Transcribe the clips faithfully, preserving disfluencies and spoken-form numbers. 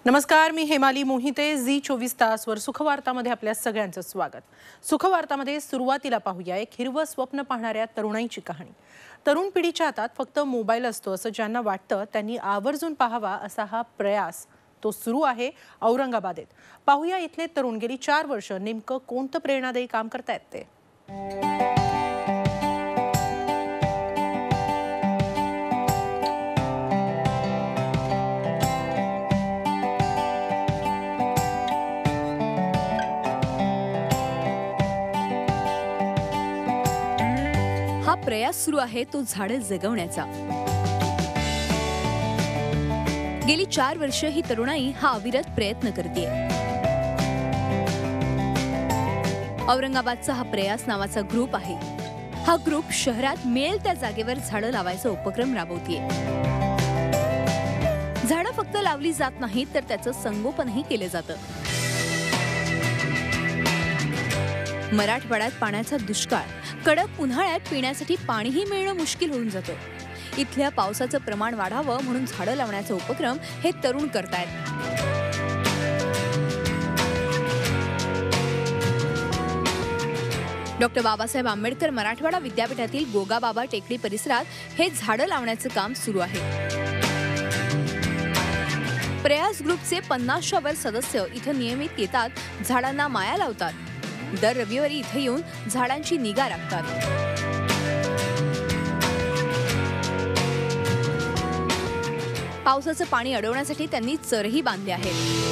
नमस्कार, मी हेमाली मोहिते. झी चोवीस तासवर सुखवार्तामध्ये आपल्या सगळ्यांचं स्वागत. सुखवार्तामध्ये सुरुवातीला पाहूया एक हिरवं स्वप्न पाहणाऱ्या तरुणाईची कहाणी. तरुण पिढीच्या हातात फक्त मोबाईल असतो असं ज्यांना वाटतं त्यांनी आवर्जून पाहावा असा हा प्रयास तो सुरू आहे औरंगाबादेत. पाहूया इथले तरुण गेली चार वर्ष नेमकं कोणतं प्रेरणादायी काम करतायत ते. हा प्रयास सुरू आहे तो झाडं जगवण्याचा. गेली चार वर्ष ही तरुणाई हा अविरत प्रयत्न करते. औरंगाबादचा हा प्रयास नावाचा ग्रुप आहे. हा ग्रुप शहरात मिळेल त्या जागेवर झाडं लावायचा उपक्रम राबवते. झाडं फक्त लावली जात नाहीत तर त्याचं संगोपनही केलं जातं. मराठवाड्यात पाण्याचा दुष्काळ, कडक उन्हाळ्यात पिण्यासाठी पाणीही मिळणं मुश्किल होऊन जातं. इथल्या पावसाचं प्रमाण वाढावं म्हणून झाडं लावण्याचा उपक्रम हे तरुण करतायत. डॉक्टर बाबासाहेब आंबेडकर मराठवाडा विद्यापीठातील गोगाबाबा टेकडी परिसरात हे झाडं लावण्याचं काम सुरू आहे. प्रयास ग्रुपचे पन्नासच्या वर सदस्य इथं नियमित येतात, झाडांना माया लावतात. दर रविवारी इथे येऊन झाडांची निगा राखतात. पावसाचं पाणी अडवण्यासाठी त्यांनी चरही बांधले आहेत.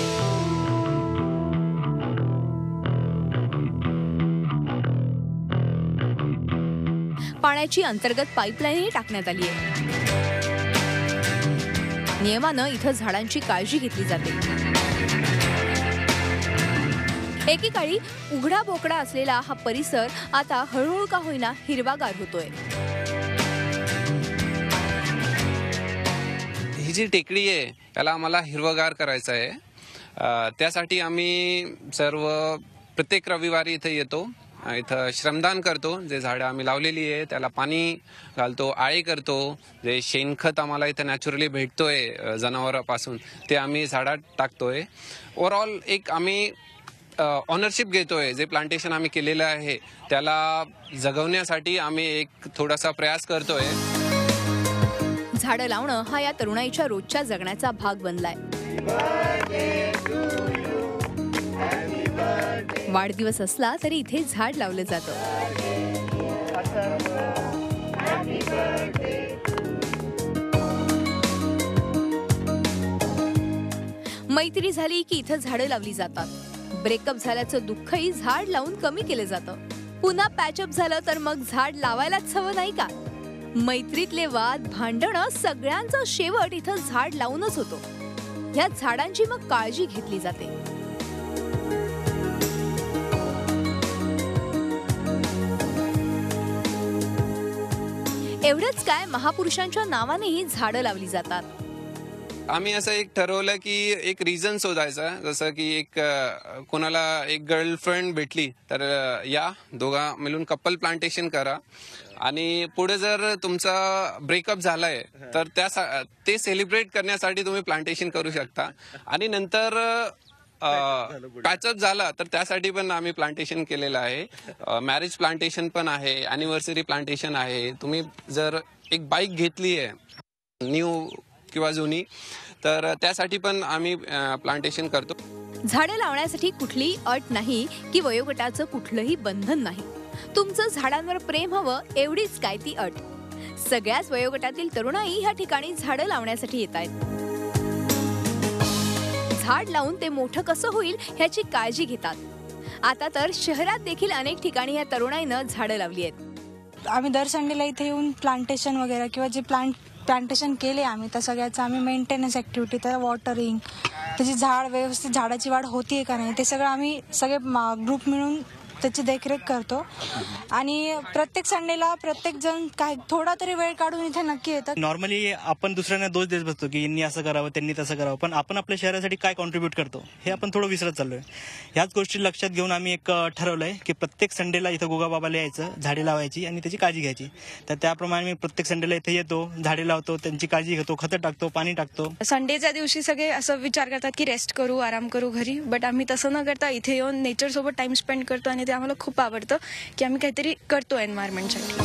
पाण्याची अंतर्गत पाईपलाईनही टाकण्यात आली आहे. नियमानं इथं झाडांची काळजी घेतली जाते. एकेकाळी उघडा बोकडा असलेला हा परिसर आता हळूहळू का होईना हिरवागार होतोय. ही जी टेकडी आहे त्याला आम्हाला हिरवगार करायचं आहे. त्यासाठी आम्ही सर्व प्रत्येक रविवारी इथे येतो. इथं श्रमदान करतो. जे झाडं आम्ही लावलेली आहे त्याला पाणी घालतो, आळे करतो. जे शेणखत आम्हाला इथं नॅचरली भेटतोय जनावरांपासून ते आम्ही झाडात टाकतोय. ओव्हरऑल एक आम्ही ऑनरशिप घेतोय. जे प्लांटेशन आम्ही केलेलं आहे त्याला जगवण्यासाठी आम्ही एक थोडासा प्रयास करतोय. झाडं लावणं हा या तरुणाईच्या रोजच्या जगण्याचा भाग बनलाय. वाढदिवस असला तरी इथे झाड लावलं जातं. मैत्री झाली की इथं झाडं लावली जातात. ब्रेकअप झाल्याचं दुःखही झाड लावून कमी केलं जातं. पुन्हा पॅचअप झालं तर मग झाड लावायलाच हवं नाही का? मैत्रीतले वाद, भांडणं सगळ्यांचा शेवट इथं झाड लावूनच होतो. या झाडांची मग काळजी घेतली जाते. एवढंच काय, महापुरुषांच्या नावानेही झाडं लावली जातात. आम्ही असं एक ठरवलं की एक रिझन शोधायचा. जसं की एक कोणाला एक गर्लफ्रेंड भेटली तर या दोघा मिळून कपल प्लांटेशन करा. आणि पुढे जर तुमचा ब्रेकअप झालाय तर त्या ते सेलिब्रेट करण्यासाठी तुम्ही प्लांटेशन करू शकता. आणि नंतर पॅचअप झाला तर त्यासाठी पण आम्ही प्लांटेशन केलेलं आहे. मॅरेज प्लांटेशन पण आहे, अॅनिव्हर्सरी प्लांटेशन आहे. तुम्ही जर एक बाईक घेतली आहे न्यू किंवा जुनी तर त्यासाठी पण आम्ही प्लांटेशन करतो. झाडं लावण्यासाठी कुठलीही अट नाही की वयोगटाचं कुठलंही बंधन नाही. तुमचं झाडांवर प्रेम हवं एवढीच काय ती अट. सगळ्याच वयोगटातील तरुणाई ह्या ठिकाणी झाडं लावण्यासाठी येत आहेत. झाड लावून ते मोठं कसं होईल ह्याची काळजी घेतात. आता तर शहरात देखील अनेक ठिकाणी या तरुणाईनं झाडं लावली आहेत. आम्ही दर संडेला इथे येऊन प्लांटेशन वगैरे किंवा जे प्लांट प्लांटेशन केले आम्ही त्या सगळ्याचं आम्ही मेंटेनन्स ॲक्टिव्हिटी, त्याला वॉटरिंग, त्याची झाड व्यवस्थित झाडाची वाढ होतीये का नाही ते सगळं आम्ही सगळे ग्रुप मिळून त्याची देखरेख करतो आणि प्रत्येक संडेला प्रत्येक जण काही थोडा तरी वेळ काढून इथे नक्की येतात. नॉर्मली आपण दुसऱ्यांना दोष देत बसतो की यांनी असं करावं त्यांनी तसं करावं, पण आपण आपल्या शहरासाठी काय कॉन्ट्रीब्यूट करतो हे आपण थोडं विसरत चाललोय. ह्याच गोष्टी लक्षात घेऊन आम्ही एक ठरवलंय की प्रत्येक संडेला इथं गोगाबाबाला यायचं, झाडे लावायची आणि त्याची काळजी घ्यायची. तर त्याप्रमाणे मी प्रत्येक संडेला इथे येतो, झाडे लावतो, त्यांची काळजी घेतो, खतं टाकतो, पाणी टाकतो. संडेच्या दिवशी सगळे असं विचार करतात की रेस्ट करू, आराम करू घरी, बट आम्ही तसं न करता इथे येऊन नेचर सोबत टाइम स्पेंड करतो आणि ते आम्हाला खूप आवडतं की आम्ही काहीतरी करतो एन्व्हायरमेंटसाठी.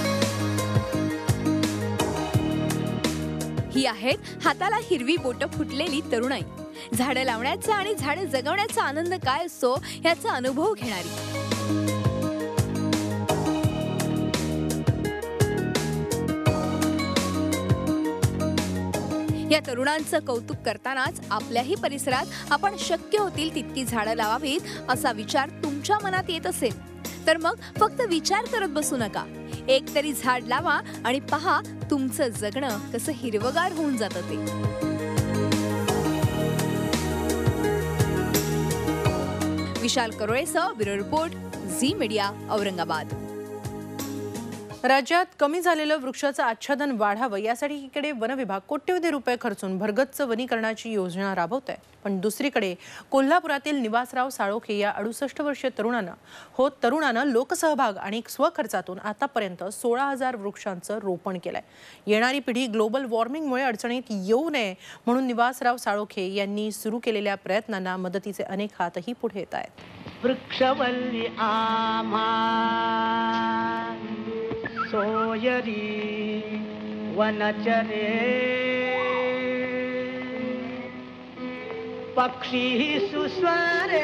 ही आहेत हाताला हिरवी बोटं फुटलेली तरुणाई. झाडं लावण्याचा आणि झाडं जगवण्याचा आनंद काय असतो याचा अनुभव घेणारी. या तरुणांचं कौतुक करतानाच आपल्याही परिसरात आपण शक्य होतील तितकी झाडं लावावीत असा विचार तुमच्या मनात येत असेल तर मग फक्त विचार करत बसू नका. एक तरी झाड लावा आणि पहा तुमचं जगणं कसं हिरवगार होऊन जातं ते. विशाल करोळेसह bureau report, Zee media, Aurangabad. राज्यात कमी झालेलं वृक्षाचं आच्छादन वाढावं यासाठी इकडे वन विभाग कोट्यवधी रुपये खर्चून भरगच्च वनीकरणाची योजना राबवत आहे. पण दुसरीकडे कोल्हापुरातील निवासराव साळोखे या अडुसष्ट वर्षीय तरुणानं हो तरुणानं लोकसहभाग आणि स्वखर्चातून आतापर्यंत सोळा हजार वृक्षांचं रोपण केलंय. येणारी पिढी ग्लोबल वॉर्मिंगमुळे अडचणीत येऊ नये म्हणून निवासराव साळोखे यांनी सुरू केलेल्या प्रयत्नांना मदतीचे अनेक हातही पुढे येत आहेत. वृक्षवल्ली आम्हा सोयरी वनचरे पक्षी सुस्वरे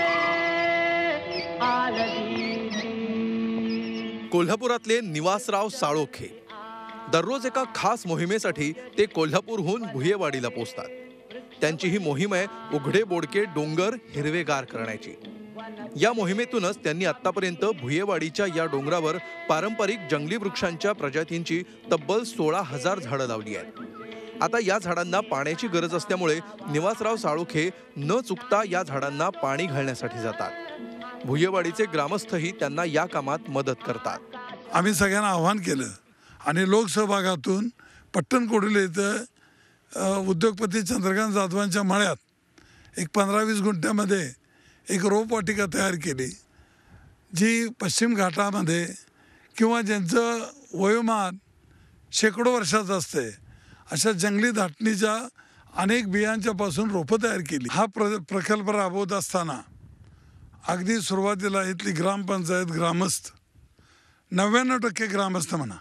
आलदी. कोल्हापुरातले निवासराव साळोखे दररोज एका खास मोहिमेसाठी ते कोल्हापूरहून भुयेवाडीला पोहोचतात. त्यांची ही मोहीम आहे उघडे बोडके डोंगर हिरवेगार करण्याची. या मोहिमेतूनच त्यांनी आतापर्यंत भुयेवाडीच्या या डोंगरावर पारंपरिक जंगली वृक्षांच्या प्रजातींची तब्बल सोळा हजार झाडं लावली आहेत. आता या झाडांना पाण्याची गरज असल्यामुळे निवासराव साळोखे न चुकता या झाडांना पाणी घालण्यासाठी जातात. भुयेवाडीचे ग्रामस्थही त्यांना या कामात मदत करतात. आम्ही सगळ्यांना आव्हान केलं आणि लोकसहभागातून पट्टणकोडीला इथं उद्योगपती चंद्रकांत जाधवांच्या मळ्यात एक पंधरा वीस गुंठ्यामध्ये एक रोपवाटिका तयार केली, जी पश्चिम घाटामध्ये किंवा ज्यांचं वयोमान शेकडो वर्षाचं असते अशा जंगली धाटणीच्या अनेक बियांच्यापासून रोपं तयार केली. हा प्र प्रकल्प राबवत असताना अगदी सुरुवातीला इथली ग्रामपंचायत ग्रामस्थ नव्याण्णव टक्के ग्रामस्थ म्हणा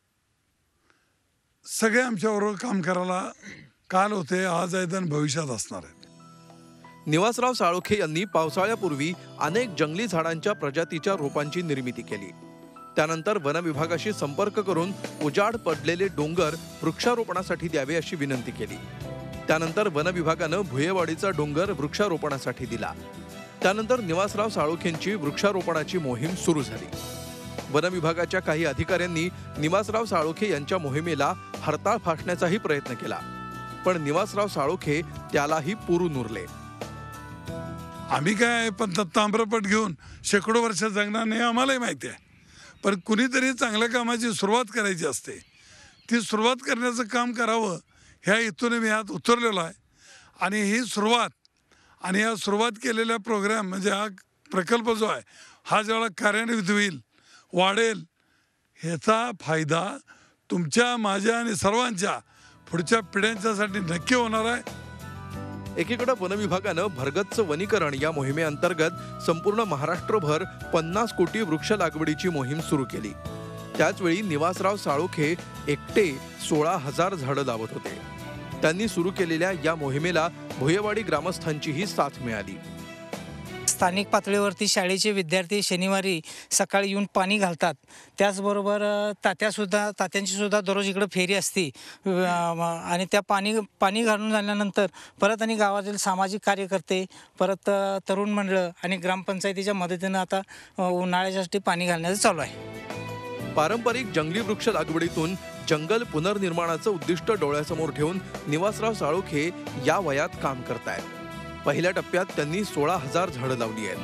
सगळे आमच्याबरोबर काम करायला काल होते, आज आहेत आणि भविष्यात असणार आहेत. निवासराव साळोखे यांनी पावसाळ्यापूर्वी अनेक जंगली झाडांच्या प्रजातीच्या रोपांची निर्मिती केली. त्यानंतर वन विभागाशी संपर्क करून उजाड पडलेले डोंगर वृक्षारोपणासाठी द्यावे अशी विनंती केली. त्यानंतर वन विभागानं भुयेवाडीचा डोंगर वृक्षारोपणासाठी दिला. त्यानंतर निवासराव साळोखेंची वृक्षारोपणाची मोहीम सुरू झाली. वन विभागाच्या काही अधिकाऱ्यांनी निवासराव साळोखे यांच्या मोहिमेला हरताळ फासण्याचाही प्रयत्न केला, पण निवासराव साळोखे त्यालाही पुरून उरले. आम्ही काय पण ताम्रपट घेऊन शेकडो वर्ष जगणार नाही आम्हालाही माहिती आहे, पण कुणीतरी चांगल्या कामाची सुरुवात करायची असते. ती सुरुवात करण्याचं काम करावं ह्या इथून मी ह्यात उतरलेलो आहे. आणि ही सुरुवात आणि या सुरुवात केलेल्या प्रोग्राम म्हणजे हा प्रकल्प जो आहे हा जेव्हा कार्यान्वित होईल वाढेल ह्याचा फायदा तुमच्या माझ्या आणि सर्वांच्या पुढच्या पिढ्यांच्यासाठी नक्की होणार आहे. एकीकडे वन विभागानं भरगच्च वनीकरण या मोहिमेअंतर्गत संपूर्ण महाराष्ट्रभर पन्नास कोटी वृक्ष लागवडीची मोहीम सुरू केली. त्याचवेळी निवासराव साळोखे एकटे सोळा हजार झाडं लावत होते. त्यांनी सुरू केलेल्या या मोहिमेला भुयेवाडी ग्रामस्थांचीही साथ मिळाली. स्थानिक पातळीवरती शाळेचे विद्यार्थी शनिवारी सकाळी येऊन पाणी घालतात. त्याचबरोबर तात्यासुद्धा तात्यांची सुद्धा दररोज इकडं फेरी असती आणि त्या पाणी पाणी घालून झाल्यानंतर परत आणि गावातील सामाजिक कार्यकर्ते परत तरुण मंडळ आणि ग्रामपंचायतीच्या मदतीनं आता उन्हाळ्यासाठी पाणी घालण्याचं चालू आहे. पारंपरिक जंगली वृक्ष लागवडीतून जंगल पुनर्निर्माणाचं उद्दिष्ट डोळ्यासमोर ठेवून निवासराव साळोखे या वयात काम करतायत. पहिल्या टप्प्यात त्यांनी सोळा हजार झाडं लावली आहेत.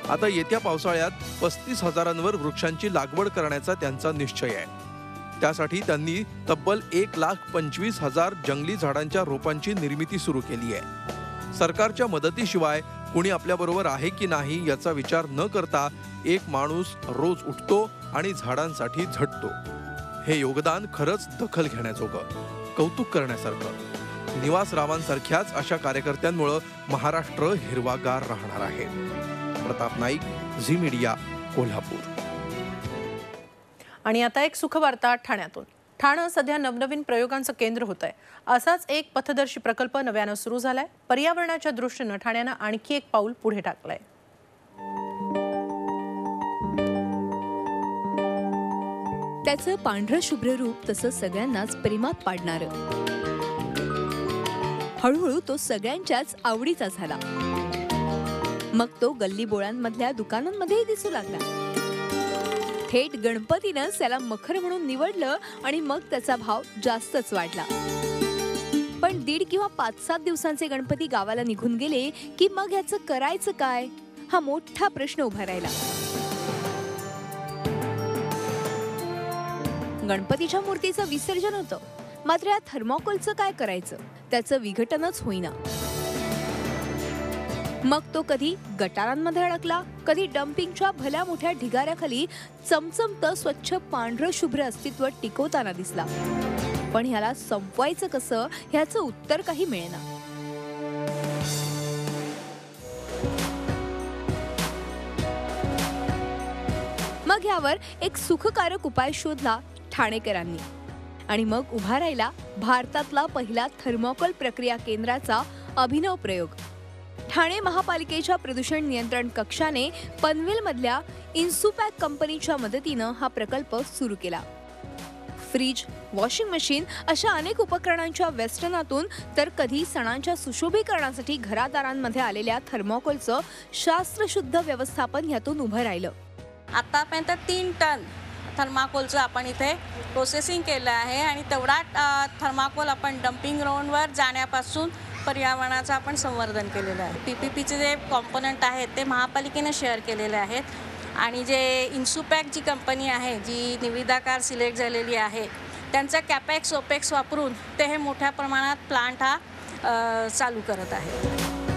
आता येत्या पावसाळ्यात पस्तीस हजारांवर वृक्षांची लागवड करण्याचा त्यांचा निश्चय आहे. त्यासाठी त्यांनी तब्बल एक लाख पंचवीस हजार जंगली झाडांच्या रोपांची निर्मिती सुरू केली आहे. सरकारच्या मदतीशिवाय कुणी आपल्याबरोबर आहे की नाही याचा विचार न करता एक माणूस रोज उठतो आणि झाडांसाठी झटतो. हे योगदान खरंच दखल घेण्याजोगं, कौतुक करण्यासारखं. निवासरावांसारख्याच अशा कार्यकर्त्यांमुळे महाराष्ट्र हिरवागार राहणार आहे. प्रताप नाईक, झी मीडिया, कोल्हापूर. आणि आता एक सुखवार्ता ठाण्यातून. ठाणं सध्या नवनवीन प्रयोगांचं केंद्र होत आहे. असाच एक पथदर्शी प्रकल्प नव्यानं सुरू झालाय. पर्यावरणाच्या दृष्टीनं ठाण्यानं आणखी एक पाऊल पुढे टाकलंय. त्याचं पांढरं शुभ्र रूप तसं सगळ्यांनाच प्रेमात पाडणारं. हळूहळू तो सगळ्यांच्याच आवडीचा झाला. मग तो गल्ली बोळांमधल्या दुकानांमध्येही दिसू लागला. थेट गणपतीनं त्याला मखर म्हणून निवडलं आणि मग त्याचा भाव जास्तच वाढला. पण दीड किंवा पाच सात दिवसांचे गणपती गावाला निघून गेले की मग ह्याचं करायचं काय, हा मोठा प्रश्न उभा राहिला. गणपतीच्या मूर्तीचं विसर्जन होतं, मात्र या थर्मोकोलचं काय करायचं, त्याचं विघटनच होईना. मग तो कधी गटारांमध्ये अडकला, कधी डम्पिंगच्या भल्या मोठ्या ढिगाऱ्याखाली चमचमतं स्वच्छ पांढरं शुभ्र अस्तित्व टिकवताना दिसला. पण ह्याला संपवायचं कसं ह्याचं उत्तर काही मिळेना. मग यावर एक सुखकारक उपाय शोधला ठाणेकरांनी आणि मग उभा राहिला भारतातला पहिला थर्मोकोल प्रक्रिया केंद्राचा अभिनव प्रयोग. ठाणे महापालिकेच्या प्रदूषण नियंत्रण कक्षाने पनवेलमधल्या इन्सुपॅक कंपनीच्या मदतीनं हा प्रकल्प सुरू केला. फ्रीज, वॉशिंग मशीन अशा अनेक उपकरणांच्या वेस्टर्नातून तर कधी सणांच्या सुशोभीकरणासाठी घरादारांमध्ये आलेल्या थर्मोकोलचं शास्त्रशुद्ध व्यवस्थापन ह्यातून उभं राहिलं. आतापर्यंत तीन टन थर्माकोलचं आपण इथे प्रोसेसिंग केलं आहे आणि तेवढा थर्माकोल आपण डम्पिंग ग्राउंडवर जाण्यापासून पर्यावरणाचं आपण संवर्धन केलेलं आहे. पी पी पीचे जे कॉम्पोनंट आहेत ते महापालिकेने शेअर केलेले आहेत आणि जे इन्सुपॅक जी कंपनी आहे, जी निविदाकार सिलेक्ट झालेली आहे, त्यांचा कॅपेक्स ओपेक्स वापरून ते हे मोठ्या प्रमाणात प्लांट हा चालू करत आहे.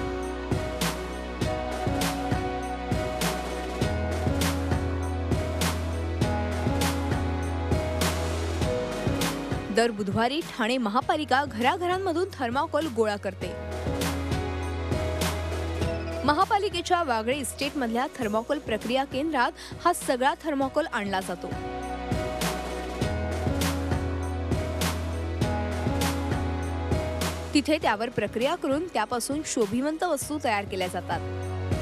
दर बुधवारी ठाणे महापालिका घराघरांमधून थर्माकोल गोळा करते. महापालिकेच्या वागळे इस्टेटमधल्या थर्माकोल प्रक्रिया केंद्रात हा सगळा थर्माकोल आणला जातो. तिथे त्यावर प्रक्रिया करून त्यापासून शोभिवंत वस्तू तयार केल्या जातात.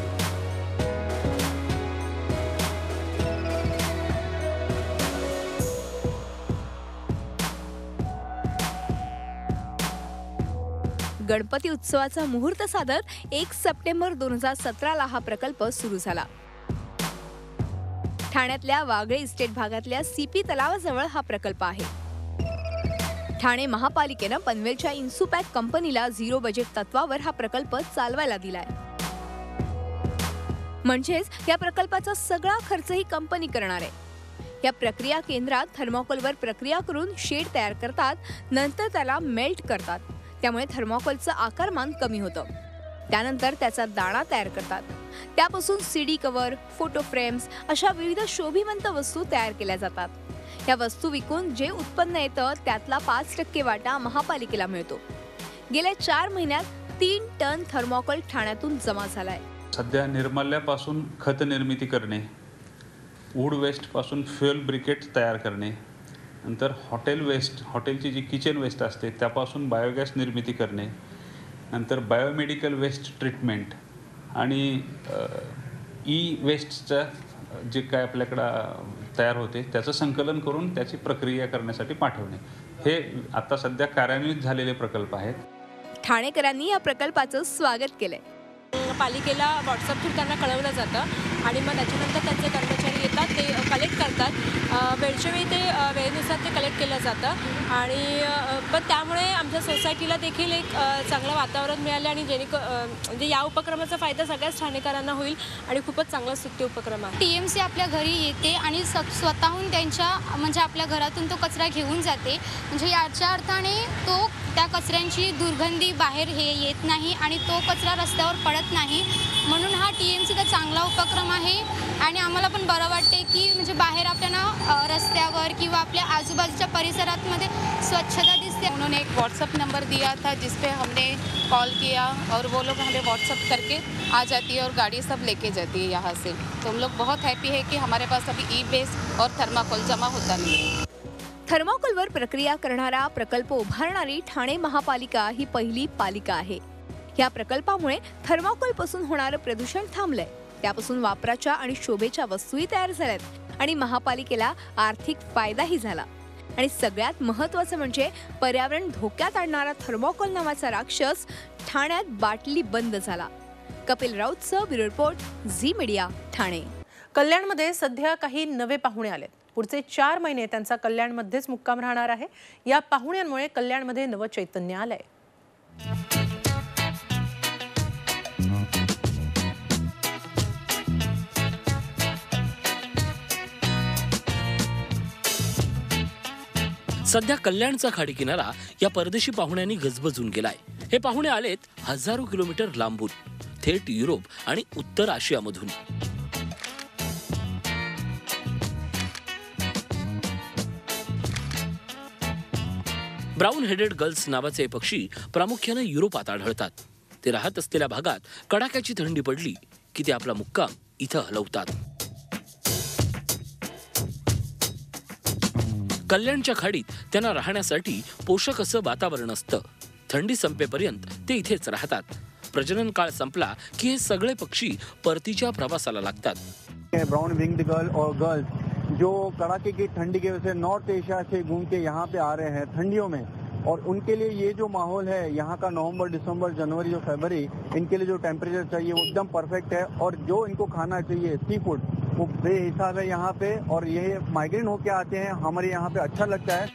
गणपती उत्सवाचा मुहूर्त साधत एक सप्टेंबर दोन हजार सतराला हा प्रकल्प सुरू झाला. ठाण्यातल्या वागळे इस्टेट भागातल्या सीपी तलावाजवळ हा प्रकल्प आहे. ठाणे महापालिकेनं पनवेलच्या इन्सुपॅक कंपनीला झिरो बजेट तत्वावर हा प्रकल्प चालवायला दिलाय. म्हणजेच या प्रकल्पाचा सगळा खर्च ही कंपनी करणार आहे. या प्रक्रिया केंद्रात थर्मोकोलवर प्रक्रिया करून शेड तयार करतात, नंतर त्याला मेल्ट करतात. त्यामुळे थर्मोकोलचं आकारमान कमी होतं. त्यानंतर त्याचा दाणा तयार करतात. त्यापासून सीडी कव्हर, फोटो फ्रेम्स अशा विविध शोभिवंत वस्तू तयार केल्या जातात. या वस्तू विकून जे उत्पन्न येतं त्यातला पाच टक्के वाटा महापालिकेला मिळतो. गेल्या चार महिन्यात तीन टन थर्मोकोल ठाण्यातून जमा झालाय. सध्या निर्माल्यापासून खत निर्मिती करणे, वूड वेस्ट पासून फ्युएल ब्रिकेट तयार करणे, नंतर हॉटेल वेस्ट, हॉटेलची जी किचन वेस्ट असते त्यापासून बायोगॅस निर्मिती करणे, नंतर बायोमेडिकल वेस्ट ट्रीटमेंट आणि ई वेस्टचं जे काय आपल्याकडं तयार होते त्याचं संकलन करून त्याची प्रक्रिया करण्यासाठी पाठवणे, हे आता सध्या कार्यान्वित झालेले प्रकल्प आहेत. ठाणेकरांनी या प्रकल्पाचं स्वागत केलंय. पालिकेला व्हॉट्सअप थ्रू त्यांना कळवलं जातं आणि मग त्याच्यानंतर त्यांचे कर्मचारी येतात, ते कलेक्ट करतात. वेळच्या वेळी ते वेळेनुसार ते कलेक्ट केलं जातं आणि पण त्यामुळे आमच्या सोसायटीला देखील एक चांगलं वातावरण मिळालं आणि जेणे म्हणजे या उपक्रमाचा फायदा सगळ्याच ठाणेकरांना होईल आणि खूपच चांगला स्तुत्य उपक्रम आहे. टी एम सी आपल्या घरी येते आणि स स्वतःहून त्यांच्या म्हणजे आपल्या घरातून तो कचरा घेऊन जाते. म्हणजे याच्या अर्थाने तो त्या कचऱ्यांची दुर्गंधी बाहेर हे येत नाही आणि तो कचरा रस्त्यावर पडत नाही. म्हणून हा टी एम सीचा चांगला उपक्रम आहे आणि आम्हाला पण बरं वाटते की म्हणजे बाहेर आपल्याला रस्त्यावर किंवा आपल्या आजूबाजूच्या परिसरात मध्ये स्वच्छता दिसते. उन्होंने एक व्हाट्सएप नंबर दिया था जिस पे हमने कॉल किया और वो लोग हमें व्हाट्सएप करके आ जाती है और गाड़ी सब लेके जाती है यहाँ से. तो हम लोग बहुत हैप्पी है कि हमारे पास अभी ई वेस्ट और थर्माकोल जमा होता नहीं है. थर्माकोलवर प्रक्रिया करणारा प्रकल्प उभारणारी ठाणे महापालिका ही पहिली पालिका आहे. या प्रकल्पामुळे थर्माकोलपासून होणारं प्रदूषण थांबलंय. त्यापासून वापराच्या आणि शोभेच्या वस्तूही तयार झाल्यात आणि महापालिकेला आर्थिक फायदाही झाला. आणि सगळ्यात महत्त्वाचं म्हणजे पर्यावरण धोक्यात आणणारा थर्माकोल नावाचा राक्षस ठाण्यात बाटली बंद झाला. कपिल राऊतचं bureau report, Zee media, Thane. कल्याणमध्ये सध्या काही नवे पाहुणे आलेत. पुढचे चार महिने त्यांचा कल्याणमध्येच मुक्काम राहणार आहे. या पाहुण्यांमुळे कल्याणमध्ये नवं चैतन्य आलंय. सध्या कल्याणचा खाडी किनारा या परदेशी पाहुण्यांनी गजबजून गेलाय. हे पाहुणे आलेत हजारो किलोमीटर लांबून, थेट युरोप आणि उत्तर आशियामधून. ब्राऊन हेडेड गल्स नावाचे पक्षी प्रामुख्याने युरोपात आढळतात. ते राहत असलेल्या भागात कडाक्याची थंडी पडली की ते आपला मुक्काम इथं हलवतात. कल्याणच्या खाडीत त्यांना राहण्यासाठी पोषक असं वातावरण असतं. थंडी संपेपर्यंत ते इथेच राहतात. प्रजनन काळ संपला की हे सगळे पक्षी परतीच्या प्रवासाला लागतात. ब्राउन विंग्ड गर्ल और गर्ल्स जो कड़ाके की ठंडी की वजह से नॉर्थ एशिया से घूम के यहाँ पे आ रहे हैं ठंडियों में, और उनके लिए ये जो माहौल है यहाँ का नवंबर, दिसंबर, जनवरी, जो फरवरी, इनके लिए जो टेम्परेचर चाहिए वो एकदम परफेक्ट है. और जो इनको खाना चाहिए सी फूड वो बेहिसाब है यहाँ पे, और ये माइग्रेन होके आते हैं. हमारे यहाँ पे अच्छा लगता है.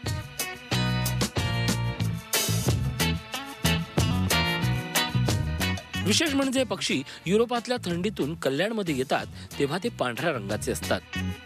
विशेष म्हणजे पक्षी युरोपातल्या थंडीतून कल्याणमध्ये येतात तेव्हा ते पांढऱ्या रंगाचे असतात.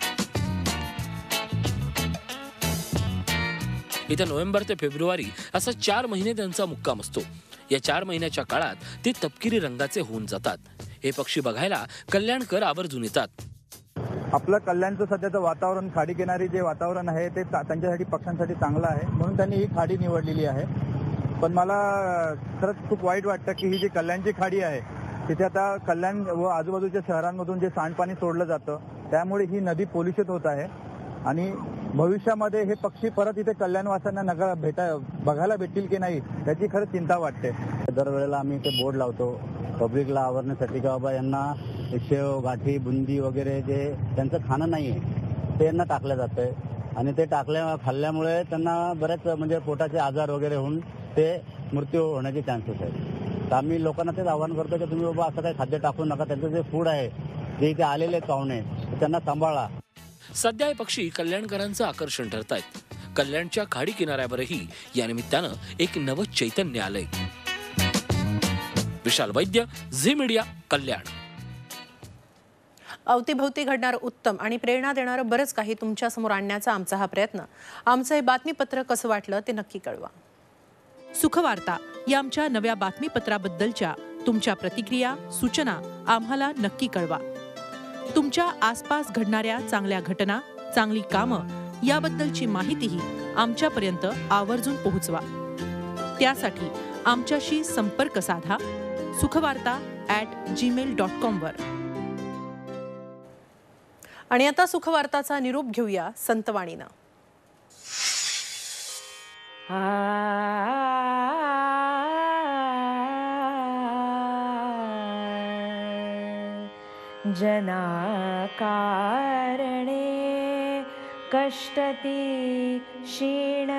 येत्या नोव्हेंबर ते फेब्रुवारी असा चार महिने त्यांचा मुक्काम असतो. या चार महिन्याच्या काळात ते तपकिरी रंगाचे होऊन जातात. हे पक्षी बघायला कल्याणकर आवर्जून येतात. आपलं कल्याणचं सध्याचं वातावरण, खाडी किनारी जे वातावरण आहे ते त्यांच्यासाठी, पक्ष्यांसाठी चांगलं आहे म्हणून त्यांनी ही खाडी निवडलेली आहे. पण मला खरंच खूप वाईट वाटतं की ही जी कल्याणची खाडी आहे तिथे आता कल्याण व आजूबाजूच्या शहरांमधून जे सांडपाणी सोडलं जातं त्यामुळे ही नदी पोल्युशित होत आहे. आणि भविष्यामध्ये हे पक्षी परत इथे कल्याणवासियांना नगर भेटा बघायला भेटतील की नाही याची खरंच चिंता वाटते. दरवेळेला आम्ही इथे बोर्ड लावतो पब्लिकला आवरण्यासाठी की बाबा यांना शेव, गाठी, बुंदी वगैरे जे त्यांचं खाणं नाही आहे ते यांना टाकलं जातंय आणि ते टाकल्या खाल्ल्यामुळे त्यांना बरेच म्हणजे पोटाचे आजार वगैरे होऊन ते मृत्यू होण्याचे चान्सेस आहेत. तर आम्ही लोकांना तेच आवाहन करतो की तुम्ही बाबा असं काही खाद्य टाकू नका. त्यांचं जे फूड आहे जे इथे आलेले पाहुणे त्यांना सांभाळा. सध्या हे पक्षी कल्याणकरांचं आकर्षण ठरतायत. कल्याणच्या खाडी किनाऱ्यावरही या निमित्तानं एक नवं चैतन्य आलंय. Vishal Vaidya, Zee media, Kalyan. अवतीभवती घडणारं उत्तम आणि प्रेरणा देणारं बरंच काही तुमच्या समोर आणण्याचा आमचा हा प्रयत्न. आमचं हे बातमीपत्र कसं वाटलं ते नक्की कळवा. सुखवार्ता या आमच्या नव्या बातमीपत्राबद्दलच्या तुमच्या प्रतिक्रिया, सूचना आम्हाला नक्की कळवा. तुमच्या आसपास घडणाऱ्या चांगल्या घटना, चांगली कामं याबद्दलची माहितीही आमच्यापर्यंत आवर्जून पोहोचवा. त्यासाठी आमच्याशी संपर्क साधा Sukhvarta at Gmail dot com वर. आणि आता सुखवार्ताचा निरोप घेऊया संतवाणीनं. जना कारणे कष्टती क्षीण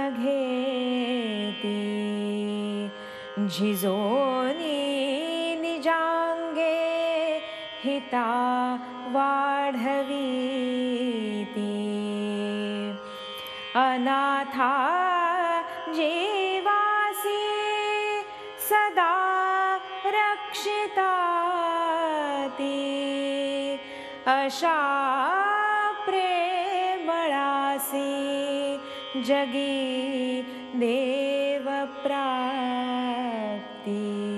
घेती झिजोनी निजांगे हिता वाढवीती अनाथा जीवासी सदा रक्षिता ती अशा प्रेमळासी जगी देव प्राप्ती.